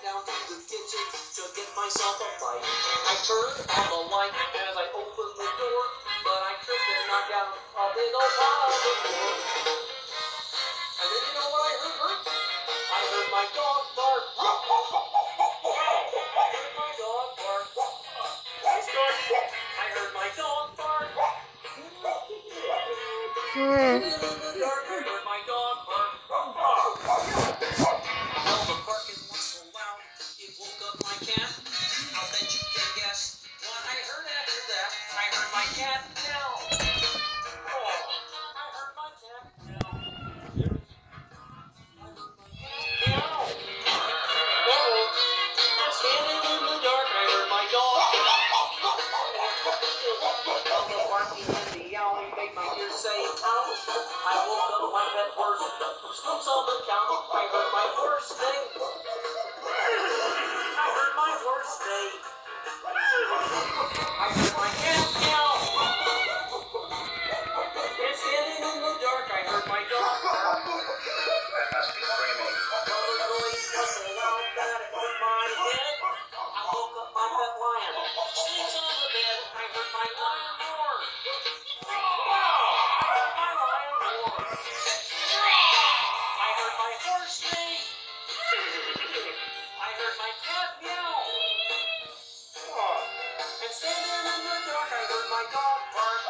down to the kitchen to get myself a bite. I turned on the light as I opened the door, but I tripped and knocked down a big old pile of floor. And then you know what I heard, Bert? I heard my dog bark. I heard my dog bark. I heard my dog bark. In the dark, I heard my dog bark. Well, the barking was so loud, it woke up my cat. I'll bet you can guess what I heard after that. I heard my cat meow. Oh, I heard my cat meow. Meow. Uh-oh. Standing in the dark, I heard my dog. Well, the barking and the yowling made my ears say, ow. I woke up my pet horse, Scoops on the count. I heard my horse neigh. I heard my horse neigh. I heard my cat meow. And standing in the dark, I heard my dog bark. That must be screaming. Well, the noise was so loud that it hurt my head. I woke up my pet lion, sleeps on the bed. I heard my lion roar. I heard my lion roar. I heard my horse neigh. I heard my cat meow. And standing in the dark, I heard my dog bark.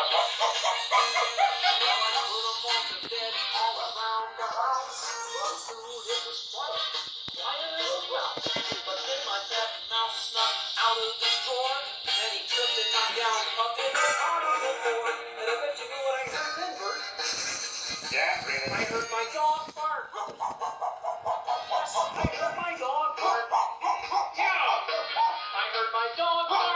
Well, I put him on the bed all around the house. Soon it was quiet, quiet as a mouse. But then my cat mouse snuck out of his drawer, and he tripped and knocked down a big old pot on the floor. And I bet you know what I heard then, Bert. Yeah, really? I heard my dog bark. Yes, I heard my dog bark. Yeah! I heard my dog bark.